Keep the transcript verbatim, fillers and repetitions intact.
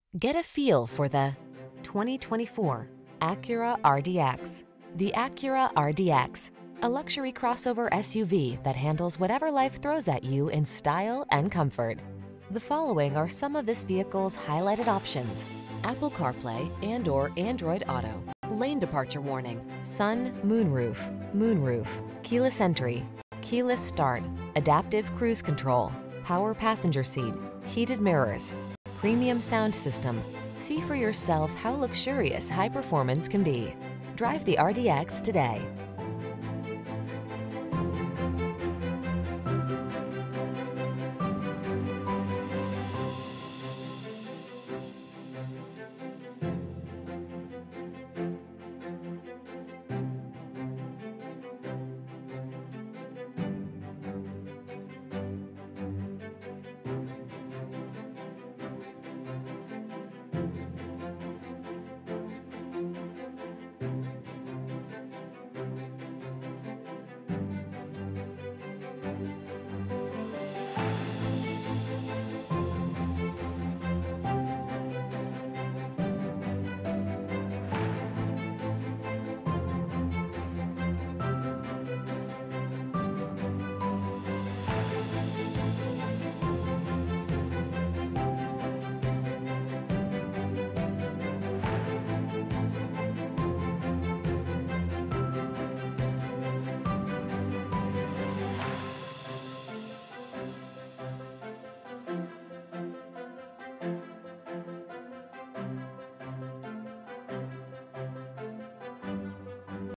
Get a feel for the twenty twenty-four Acura R D X. The Acura R D X, a luxury crossover S U V that handles whatever life throws at you in style and comfort. The following are some of this vehicle's highlighted options: Apple CarPlay and or Android Auto, lane departure warning, sun, moonroof, moonroof, keyless entry, keyless start, adaptive cruise control, power passenger seat, heated mirrors, premium sound system. See for yourself how luxurious high performance can be. Drive the R D X today.